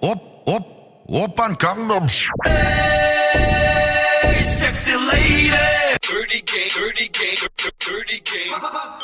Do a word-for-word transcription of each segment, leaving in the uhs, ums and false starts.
op, op, oppan Gangnam. Hey, sexy lady. Dirty game, dirty game, dirty game.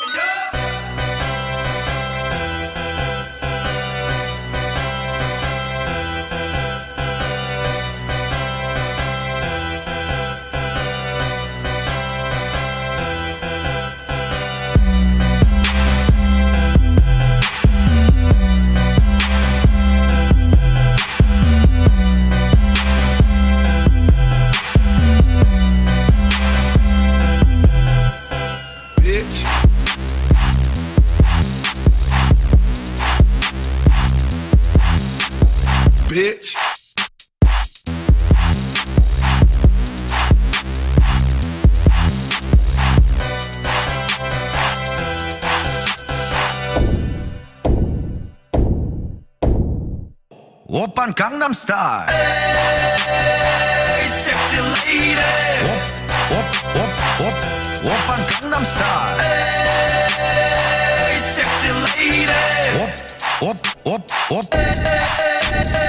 Bitch. Oppan Gangnam Style. Hey, sexy lady. Op, op, op, op, oppan Gangnam Style. Hey, sexy lady. Op, op, op, op.